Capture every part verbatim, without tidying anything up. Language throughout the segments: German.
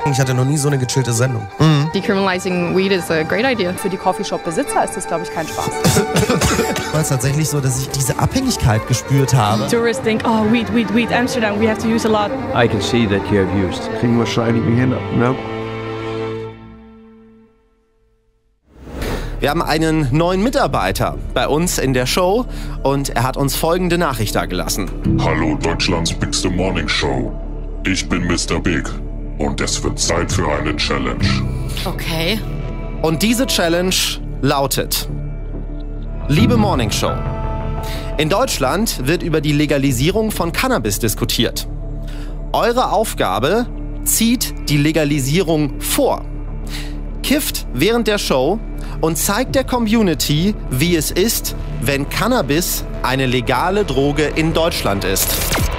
Ich hatte noch nie so eine gechillte Sendung. Mhm. Decriminalizing weed is a great idea. Für die Coffeeshop-Besitzer ist das, glaube ich, kein Spaß. War es tatsächlich so, dass ich diese Abhängigkeit gespürt habe. Tourists think, oh, weed, weed, weed, Amsterdam, we have to use a lot. I can see that you have used. Ging wahrscheinlich nicht hin, ne? Wir haben einen neuen Mitarbeiter bei uns in der Show und er hat uns folgende Nachricht dagelassen. Hallo Deutschlands Bigste Morning Show. Ich bin Mister Big und es wird Zeit für eine Challenge. Okay. Und diese Challenge lautet: Liebe Morning Show, in Deutschland wird über die Legalisierung von Cannabis diskutiert. Eure Aufgabe: zieht die Legalisierung vor. Kifft während der Show und zeigt der Community, wie es ist, wenn Cannabis eine legale Droge in Deutschland ist.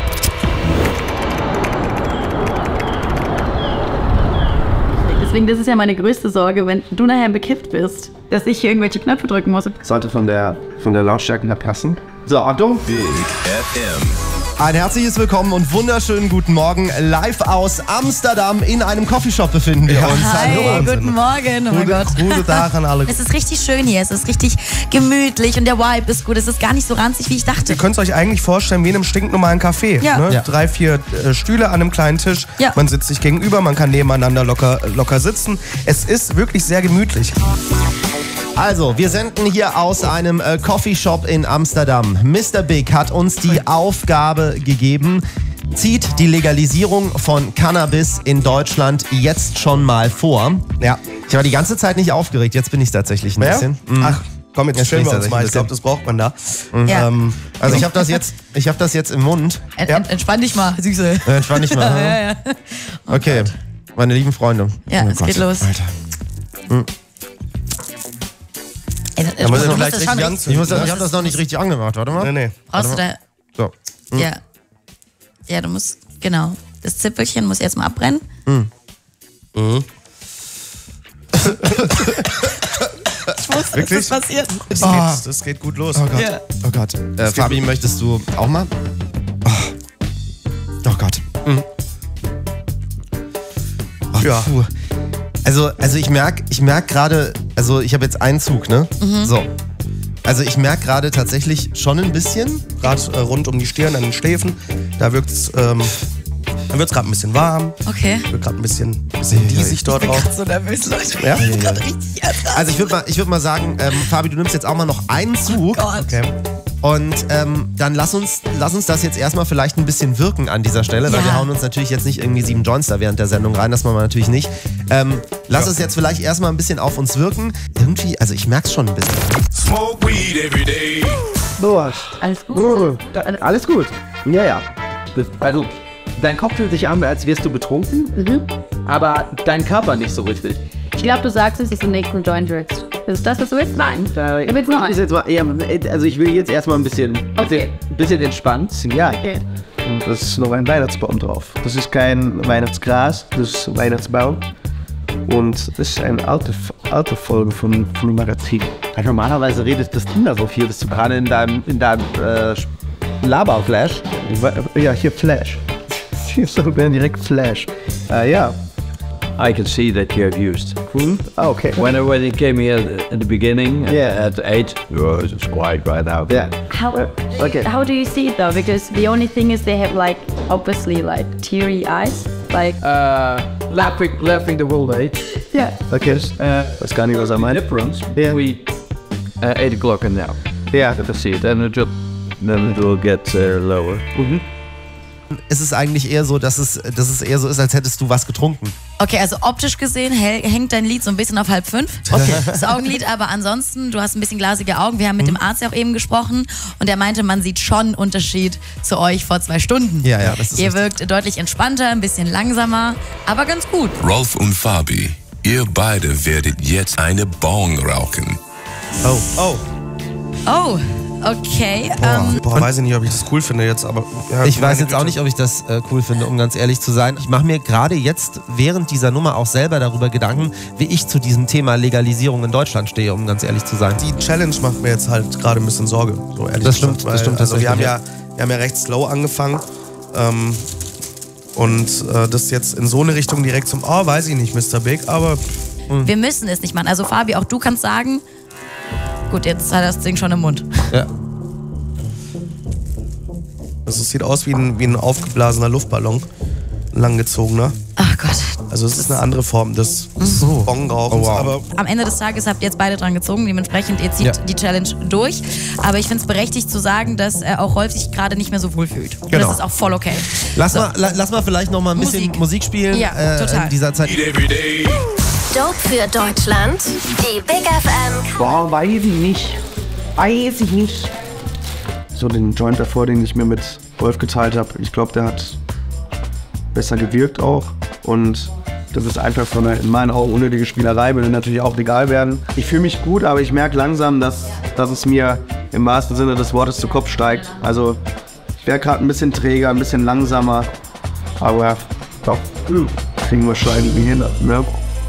Deswegen, das ist ja meine größte Sorge, wenn du nachher bekifft bist, dass ich hier irgendwelche Knöpfe drücken muss. Sollte von der, von der Lautstärke her passen. So, Achtung. Big F M. Ein herzliches Willkommen und wunderschönen guten Morgen. Live aus Amsterdam in einem Coffeeshop befinden wir uns. Hi, Hallo. guten Morgen. Oh mein Gott. Guten Tag an alle. Es ist richtig schön hier. Es ist richtig gemütlich und der Vibe ist gut. Es ist gar nicht so ranzig, wie ich dachte. Ihr könnt es euch eigentlich vorstellen wie in einem stinknormalen Café. Ja. Ne? Ja. Drei, vier äh, Stühle an einem kleinen Tisch. Ja. Man sitzt sich gegenüber, man kann nebeneinander locker, locker sitzen. Es ist wirklich sehr gemütlich. Also, wir senden hier aus einem äh, Coffeeshop in Amsterdam. Mister Big hat uns die Aufgabe gegeben, zieht die Legalisierung von Cannabis in Deutschland jetzt schon mal vor. Ja, ich war die ganze Zeit nicht aufgeregt, jetzt bin ich tatsächlich ein Ja? bisschen. Mhm. Ach, komm, jetzt Jetzt chillen bin wir ich uns mal. Ich tatsächlich glaube, das braucht man da. Ja. Ähm, Also ich habe das jetzt, ich habe das jetzt im Mund. Ent, ja. ent, entspann dich mal, Süße. Äh, Entspann dich mal. ja, ja. Oh Okay, Gott. meine lieben Freunde. Ja, Oh es Gott. geht los. Alter. Ey, das, Da muss du er musst vielleicht das richtig schon anziehen. richtig- Ich, muss, du ich musst habe das noch nicht richtig angemacht, warte mal. Nee, nee. Brauchst du da... So. Ja. Ja, du musst... Genau. Das Zipfelchen muss jetzt mal abbrennen. Mhm. Mhm. Ich wusste, Wirklich? dass das passiert. Das, Oh. geht, das geht gut los. Oh Gott. Ja. Oh Gott. Äh, Fabi, möchtest du auch mal? Oh, oh Gott. Mhm. Oh, Ja. puh. Also, also ich merke ich merk gerade, also ich habe jetzt einen Zug, ne? Mhm. So. Also ich merke gerade tatsächlich schon ein bisschen. Gerade äh, rund um die Stirn, an den Schläfen. Da wirkt es ähm, gerade ein bisschen warm. Okay. Wird gerade ein bisschen, bisschen diesig dort auch. So nervös, Leute. Ja? Ich bin gerade richtig ernst. Also ich würde mal, ich würd mal sagen, ähm, Fabi, du nimmst jetzt auch mal noch einen Zug. Oh Gott. Okay. Und ähm, dann lass uns, lass uns das jetzt erstmal vielleicht ein bisschen wirken an dieser Stelle, weil Ja. wir hauen uns natürlich jetzt nicht irgendwie sieben Joints da während der Sendung rein, das machen wir natürlich nicht. Ähm, lass Ja. es jetzt vielleicht erstmal ein bisschen auf uns wirken. Irgendwie, also ich merk's schon ein bisschen. Smoke weed every day. Boah. Alles gut? Da, alles gut. Ja, ja. Das, also, dein Kopf fühlt sich an, als wärst du betrunken, Mhm. aber dein Körper nicht so richtig. Ich glaube, du sagst es, dass du den nächsten Joint willst. Ist das, was du willst? Nein. Da, Ich will's noch ist ein. jetzt mal eher, also ich will jetzt erstmal ein bisschen, Okay. bisschen, bisschen entspannt. Ja. Okay. Und das ist noch ein Weihnachtsbaum drauf. Das ist kein Weihnachtsgras, das ist Weihnachtsbaum. Und das ist eine alte, alte Folge von, von Magazin. Ja, normalerweise redest das Kinder so viel, bist du gerade in deinem, in deinem äh, Laberflash. Ja, hier Flash. Hier ist doch direkt Flash. Äh, ja. I can see that you have used. Hm? Ah, okay. When I, when it came here at the beginning, Yeah. at eight, oh, it's quiet right now. Yeah. How, Okay. how do you see it though? Because the only thing is they have like, obviously like teary eyes. Like, Uh, laughing, laughing the whole day. yeah. Okay. Uh, Weiß gar nicht, was er meint. difference Yeah. between uh, eight o'clock and now. Ja. I can see it, and it will, then it will get uh, lower. Ist es eigentlich eher so, dass es, dass es eher so ist, als hättest du was getrunken? Okay, also optisch gesehen häl- hängt dein Lied so ein bisschen auf halb fünf. Okay. Das Augenlid, aber ansonsten, du hast ein bisschen glasige Augen. Wir haben mit dem Arzt ja auch eben gesprochen und er meinte, man sieht schon einen Unterschied zu euch vor zwei Stunden. Ja, ja, das ist Ihr richtig. wirkt deutlich entspannter, ein bisschen langsamer, aber ganz gut. Rolf und Fabi, ihr beide werdet jetzt eine Bong rauchen. Oh, oh. Oh, okay. Boah, Ähm, boah, weiß ich nicht, ob ich das cool finde jetzt, aber... Ja, Ich weiß meine jetzt auch Güte. nicht, ob ich das äh, cool finde, um ganz ehrlich zu sein. Ich mache mir gerade jetzt während dieser Nummer auch selber darüber Gedanken, wie ich zu diesem Thema Legalisierung in Deutschland stehe, um ganz ehrlich zu sein. Die Challenge macht mir jetzt halt gerade ein bisschen Sorge, so ehrlich Das gesagt, stimmt, weil, das stimmt also wir haben tatsächlich, ja, wir haben ja recht slow angefangen ähm, Und äh, das jetzt in so eine Richtung direkt zum, oh, weiß ich nicht, Mister Big, aber... Mh. Wir müssen es nicht machen. Also Fabi, auch du kannst sagen, gut, jetzt hat das Ding schon im Mund. Ja. Also es sieht aus wie ein, wie ein aufgeblasener Luftballon, ein langgezogener. Ach Gott. Also es ist eine andere Form des so. Bongrauchens. Oh, wow. Aber am Ende des Tages habt ihr jetzt beide dran gezogen, dementsprechend ihr zieht ja. die Challenge durch. Aber ich finde es berechtigt zu sagen, dass äh, auch Rolf sich gerade nicht mehr so wohl fühlt. Und Genau. das ist auch voll okay. Lass, so. mal, la, lass mal vielleicht noch mal ein bisschen Musik, Musik spielen ja, äh, total. in dieser Zeit. Dope für Deutschland, die Big F M. Boah, weiß ich nicht. Weiß ich nicht. So den Joint davor, den ich mir mit Wolf geteilt habe, ich glaube, der hat besser gewirkt auch. Und das ist einfach so eine, in meinen Augen, unnötige Spielerei, will natürlich auch legal werden. Ich fühle mich gut, aber ich merke langsam, dass, dass es mir im wahrsten Sinne des Wortes zu Kopf steigt. Also ich wäre gerade ein bisschen träger, ein bisschen langsamer, aber doch, kriegen wir schon irgendwie hin. Ne?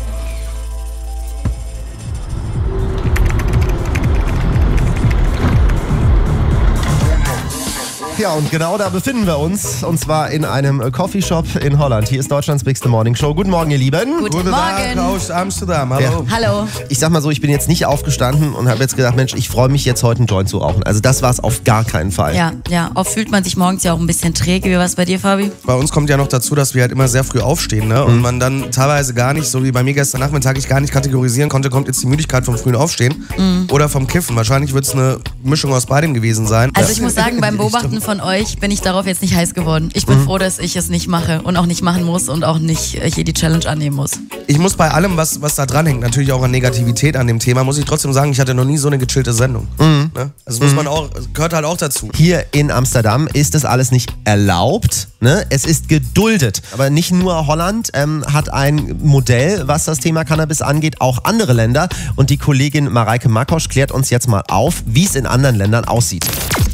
Ja, und genau da befinden wir uns, und zwar in einem Coffeeshop in Holland. Hier ist Deutschlands Bigste Morning Show. Guten Morgen, ihr Lieben. Guten, Guten Morgen. Tag aus Amsterdam. Hallo. Ja. Hallo. Ich sag mal so, ich bin jetzt nicht aufgestanden und habe jetzt gedacht, Mensch, ich freue mich jetzt heute einen Joint zu rauchen. Also das war es auf gar keinen Fall. Ja, ja. Oft fühlt man sich morgens ja auch ein bisschen träge. Wie war es bei dir, Fabi? Bei uns kommt ja noch dazu, dass wir halt immer sehr früh aufstehen, ne? Und mhm. man dann teilweise gar nicht, so wie bei mir gestern Nachmittag, ich gar nicht kategorisieren konnte, kommt jetzt die Müdigkeit vom frühen Aufstehen mhm. oder vom Kiffen. Wahrscheinlich wird es eine Mischung aus beidem gewesen sein. Also ich muss sagen, beim Beobachten von euch bin ich darauf jetzt nicht heiß geworden. Ich bin mhm. froh, dass ich es nicht mache und auch nicht machen muss und auch nicht hier die Challenge annehmen muss. Ich muss bei allem, was, was da dran hängt, natürlich auch an Negativität an dem Thema, muss ich trotzdem sagen, ich hatte noch nie so eine gechillte Sendung. Mhm. Ne? Also muss man auch, gehört halt auch dazu. Hier in Amsterdam ist das alles nicht erlaubt, ne? Es ist geduldet. Aber nicht nur Holland ähm, hat ein Modell, was das Thema Cannabis angeht, auch andere Länder. Und die Kollegin Mareike Makosch klärt uns jetzt mal auf, wie es in anderen Ländern aussieht.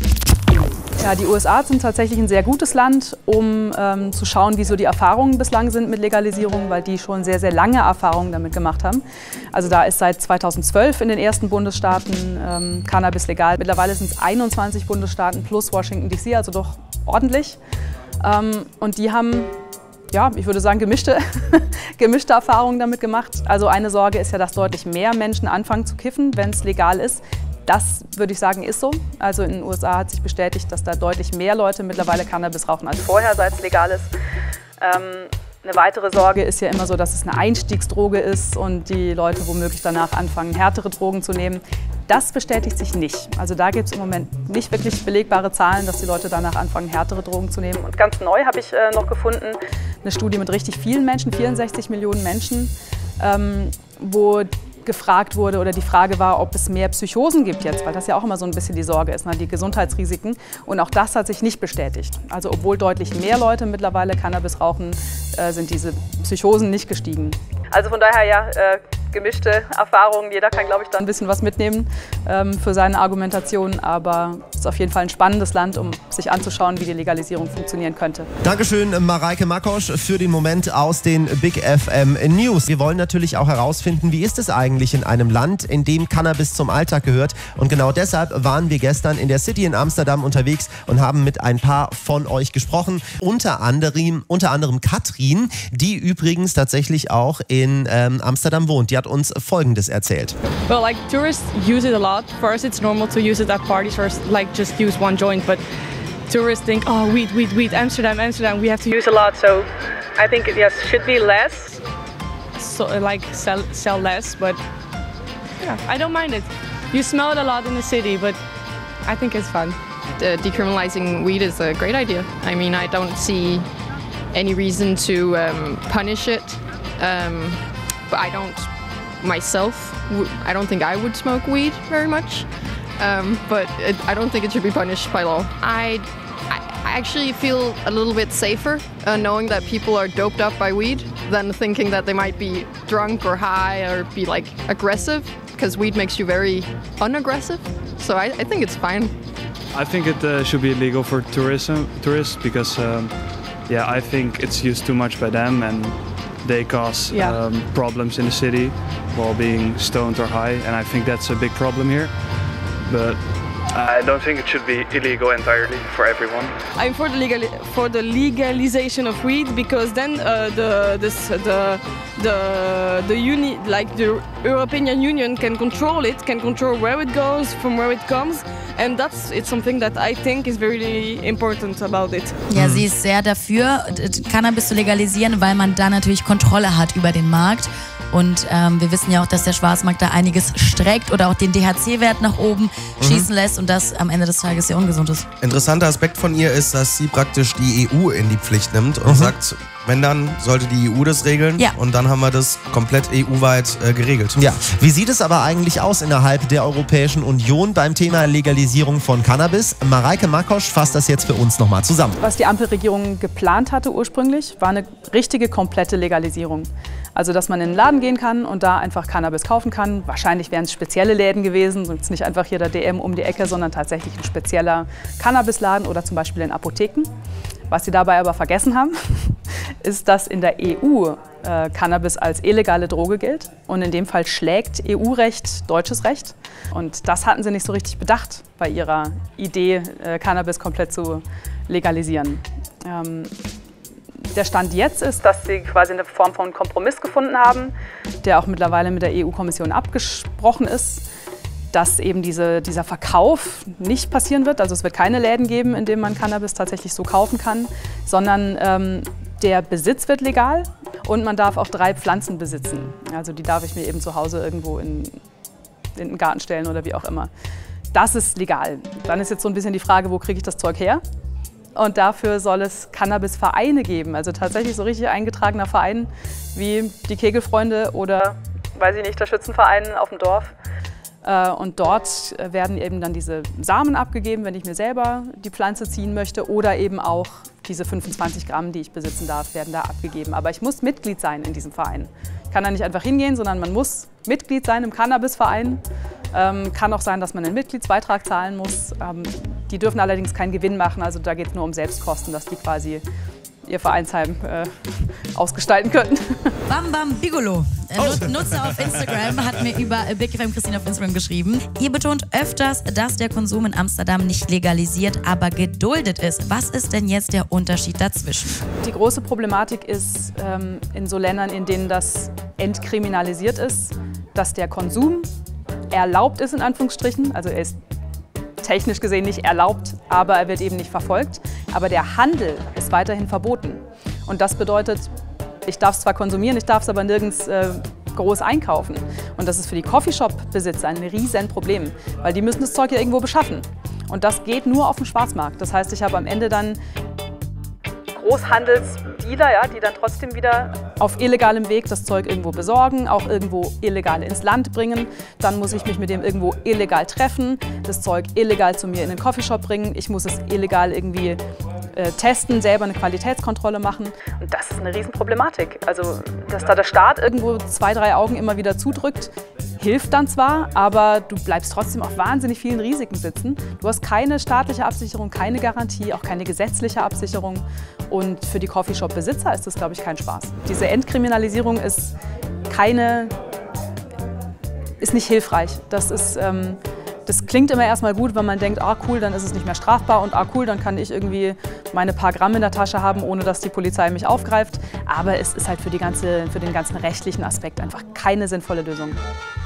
Ja, die U S A sind tatsächlich ein sehr gutes Land, um ähm, zu schauen, wie so die Erfahrungen bislang sind mit Legalisierung, weil die schon sehr, sehr lange Erfahrungen damit gemacht haben. Also da ist seit zweitausendzwölf in den ersten Bundesstaaten ähm, Cannabis legal. Mittlerweile sind es einundzwanzig Bundesstaaten plus Washington D C, also doch ordentlich. Ähm, und die haben, ja, ich würde sagen, gemischte, gemischte Erfahrungen damit gemacht. Also eine Sorge ist ja, dass deutlich mehr Menschen anfangen zu kiffen, wenn es legal ist. Das, würde ich sagen, ist so. Also in den U S A hat sich bestätigt, dass da deutlich mehr Leute mittlerweile Cannabis rauchen als vorher, seit es legal ist. Ähm, eine weitere Sorge ist ja immer so, dass es eine Einstiegsdroge ist und die Leute womöglich danach anfangen, härtere Drogen zu nehmen. Das bestätigt sich nicht. Also da gibt es im Moment nicht wirklich belegbare Zahlen, dass die Leute danach anfangen, härtere Drogen zu nehmen. Und ganz neu habe ich äh, noch gefunden, eine Studie mit richtig vielen Menschen, vierundsechzig Millionen Menschen, ähm, wo gefragt wurde oder die Frage war, ob es mehr Psychosen gibt jetzt, weil das ja auch immer so ein bisschen die Sorge ist, ne, die Gesundheitsrisiken. Und auch das hat sich nicht bestätigt. Also obwohl deutlich mehr Leute mittlerweile Cannabis rauchen, äh, sind diese Psychosen nicht gestiegen. Also von daher ja, äh, gemischte Erfahrungen. Jeder kann, glaube ich, da ein bisschen was mitnehmen ähm, für seine Argumentation. Aber es ist auf jeden Fall ein spannendes Land, um sich anzuschauen, wie die Legalisierung funktionieren könnte. Dankeschön, Mareike Makosch, für den Moment aus den Big F M News. Wir wollen natürlich auch herausfinden, wie ist es eigentlich in einem Land, in dem Cannabis zum Alltag gehört. Und genau deshalb waren wir gestern in der City in Amsterdam unterwegs und haben mit ein paar von euch gesprochen. Unter anderem, unter anderem Katrin, die übrigens tatsächlich auch in ähm, Amsterdam wohnt. Die hat uns Folgendes erzählt. Well, like tourists use it a lot. For us, it's normal to use it at parties or like just use one joint. But tourists think, oh, weed, weed, weed, Amsterdam, Amsterdam. We have to use a lot. So I think it yes should be less. So like sell sell less, but yeah, I don't mind it. You smell it a lot in the city, but I think it's fun. Uh, decriminalizing weed is a great idea. I mean, I don't see any reason to um, punish it. Um, but I don't myself, I don't think I would smoke weed very much. Um, but it, I don't think it should be punished by law. I, I actually feel a little bit safer uh, knowing that people are doped up by weed than thinking that they might be drunk or high or be like aggressive, because weed makes you very unaggressive. So I, I think it's fine. I think it uh, should be illegal for tourism, tourists because um, yeah, I think it's used too much by them and they cause yeah. um, problems in the city while being stoned or high, and I think that's a big problem here. But I don't think it should be illegal entirely for everyone. I'm for the legal for the legalization of weed because then uh, the this the the the uni like the European Union can control it, can control where it goes, from where it comes, and that's it's something that I think is very important about it. Ja, sie ist sehr dafür, Cannabis zu legalisieren, weil man da natürlich Kontrolle hat über den Markt. Und ähm, wir wissen ja auch, dass der Schwarzmarkt da einiges streckt oder auch den D H C-Wert nach oben mhm. schießen lässt und das am Ende des Tages sehr ungesund ist. Interessanter Aspekt von ihr ist, dass sie praktisch die E U in die Pflicht nimmt und mhm. sagt, wenn dann, sollte die E U das regeln ja. und dann haben wir das komplett E U-weit äh, geregelt. Ja. Wie sieht es aber eigentlich aus innerhalb der Europäischen Union beim Thema Legalisierung von Cannabis? Mareike Makosch fasst das jetzt für uns nochmal zusammen. Was die Ampelregierung geplant hatte ursprünglich, war eine richtige komplette Legalisierung. Also, dass man in den Laden gehen kann und da einfach Cannabis kaufen kann. Wahrscheinlich wären es spezielle Läden gewesen, sonst nicht einfach hier der D M um die Ecke, sondern tatsächlich ein spezieller Cannabisladen oder zum Beispiel in Apotheken. Was sie dabei aber vergessen haben, ist, dass in der E U äh, Cannabis als illegale Droge gilt. Und in dem Fall schlägt E U-Recht deutsches Recht. Und das hatten sie nicht so richtig bedacht bei ihrer Idee, äh, Cannabis komplett zu legalisieren. Ähm, Der Stand jetzt ist, dass sie quasi eine Form von Kompromiss gefunden haben, der auch mittlerweile mit der E U-Kommission abgesprochen ist, dass eben diese, dieser Verkauf nicht passieren wird. Also es wird keine Läden geben, in denen man Cannabis tatsächlich so kaufen kann, sondern ähm, der Besitz wird legal und man darf auch drei Pflanzen besitzen. Also die darf ich mir eben zu Hause irgendwo in, in den Garten stellen oder wie auch immer. Das ist legal. Dann ist jetzt so ein bisschen die Frage, wo kriege ich das Zeug her? Und dafür soll es Cannabis-Vereine geben, also tatsächlich so richtig eingetragener Verein wie die Kegelfreunde oder, weiß ich nicht, der Schützenverein auf dem Dorf. Und dort werden eben dann diese Samen abgegeben, wenn ich mir selber die Pflanze ziehen möchte, oder eben auch diese fünfundzwanzig Gramm, die ich besitzen darf, werden da abgegeben. Aber ich muss Mitglied sein in diesem Verein. Ich kann da nicht einfach hingehen, sondern man muss Mitglied sein im Cannabisverein. Ähm, kann auch sein, dass man einen Mitgliedsbeitrag zahlen muss. Ähm, die dürfen allerdings keinen Gewinn machen, also da geht es nur um Selbstkosten, dass die quasi ihr Vereinsheim äh, ausgestalten könnten. Bam Bam Bigolo, oh. Nutzer auf Instagram, hat mir über Big F M Christine auf Instagram geschrieben. Ihr betont öfters, dass der Konsum in Amsterdam nicht legalisiert, aber geduldet ist. Was ist denn jetzt der Unterschied dazwischen? Die große Problematik ist ähm, in so Ländern, in denen das entkriminalisiert ist, dass der Konsum erlaubt ist, in Anführungsstrichen, also er ist technisch gesehen nicht erlaubt, aber er wird eben nicht verfolgt. Aber der Handel ist weiterhin verboten. Und das bedeutet, ich darf es zwar konsumieren, ich darf es aber nirgends äh, groß einkaufen. Und das ist für die Coffeeshop-Besitzer ein riesen Problem, weil die müssen das Zeug ja irgendwo beschaffen. Und das geht nur auf dem Schwarzmarkt. Das heißt, ich habe am Ende dann Großhandelsdealer, ja, die dann trotzdem wieder auf illegalem Weg das Zeug irgendwo besorgen, auch irgendwo illegal ins Land bringen. Dann muss ich mich mit dem irgendwo illegal treffen, das Zeug illegal zu mir in den Coffeeshop bringen. Ich muss es illegal irgendwie äh, testen, selber eine Qualitätskontrolle machen. Und das ist eine Riesenproblematik. Also, dass da der Staat irgendwo zwei, drei Augen immer wieder zudrückt, hilft dann zwar, aber du bleibst trotzdem auf wahnsinnig vielen Risiken sitzen. Du hast keine staatliche Absicherung, keine Garantie, auch keine gesetzliche Absicherung. Und für die Coffeeshop-Besitzer ist das, glaube ich, kein Spaß. Diese Entkriminalisierung ist keine, ist nicht hilfreich. Das ist, ähm, das klingt immer erstmal gut, wenn man denkt, ah cool, dann ist es nicht mehr strafbar und ah cool, dann kann ich irgendwie meine paar Gramm in der Tasche haben, ohne dass die Polizei mich aufgreift. Aber es ist halt für, die ganze, für den ganzen rechtlichen Aspekt einfach keine sinnvolle Lösung.